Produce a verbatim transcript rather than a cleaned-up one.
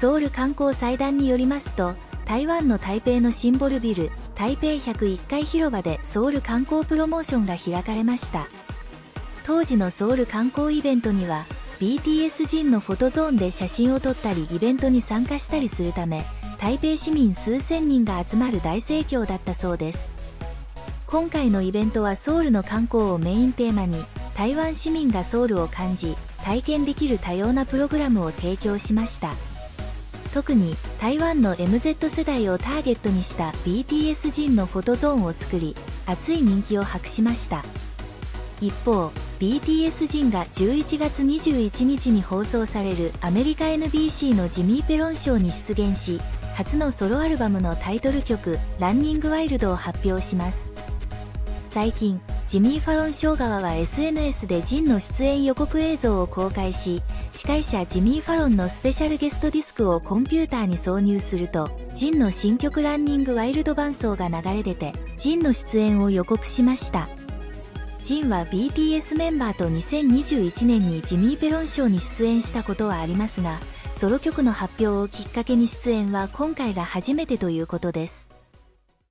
ソウル観光財団によりますと、台湾の台北のシンボルビル、台北ひゃくいっかい広場でソウル観光プロモーションが開かれました。当時のソウル観光イベントには、ビーティーエス ジンのフォトゾーンで写真を撮ったりイベントに参加したりするため、台北市民数千人が集まる大盛況だったそうです。今回のイベントはソウルの観光をメインテーマに、台湾市民がソウルを感じ、体験できる多様なプログラムを提供しました。特に台湾の エムゼット 世代をターゲットにした ビーティーエス ジンのフォトゾーンを作り、熱い人気を博しました。一方、ビーティーエス ジンがじゅういちがつにじゅういちにちに放送されるアメリカ エヌビーシー のジミー・ペロンショーに出現し、初のソロアルバムのタイトル曲「ランニング・ワイルド」を発表します。最近、ジミー・ファロンショー側は エスエヌエス でジンの出演予告映像を公開し、司会者ジミー・ファロンのスペシャルゲストディスクをコンピューターに挿入すると、ジンの新曲「ランニング・ワイルド」伴奏が流れ出て、ジンの出演を予告しました。ジンは ビーティーエス メンバーとにせんにじゅういちねんにジミー・ペロンショーに出演したことはありますが、ソロ曲の発表をきっかけに出演は今回が初めてということです。